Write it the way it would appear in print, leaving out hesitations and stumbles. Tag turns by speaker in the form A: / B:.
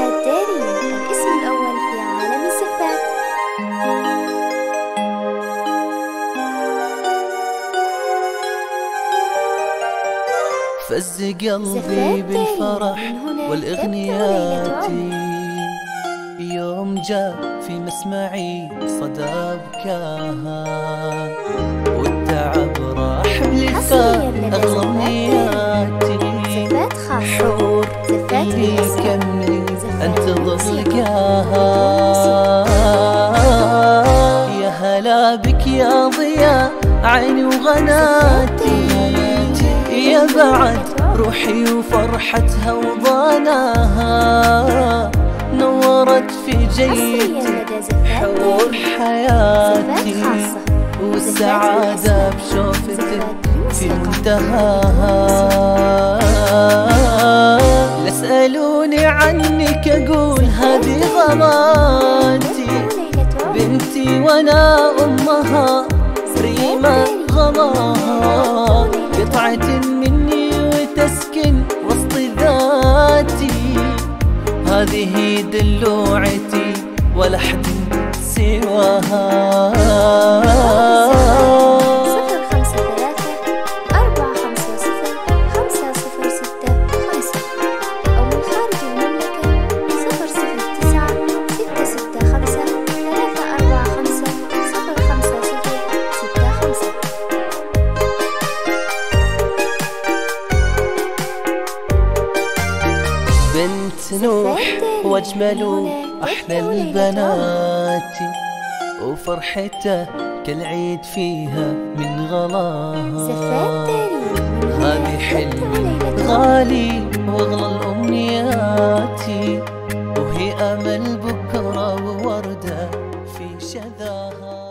A: زفات دارين، الاسم الأول في عالم الزفات.
B: فز قلبي بالفرح والإغنيات، يوم جاء في مسمعي صدى بكاها، والتعب راح بالفاء أغلى أمنياتي، حور اللي كملي أنتظر لقاها. يا هلا بك يا ضياء عيني وغناتي، يا بعد روحي وفرحتها وضناها، نورت في جيتي حور حياتي، والسعادة بشوفتك في منتهاها. لسألوني عنك أقول هذه غلاتي، بنتي وأنا أمها ريمة غلاها، قطعة مني وتسكن وسط ذاتي، هذه دلوعتي ولا حد سواها. بنت نوح واجمل احلى البنات، وفرحته كالعيد فيها من غلاها، هذه حلمي غالي واغلى الامنيات، وهي امل بكره وورده في شذاها.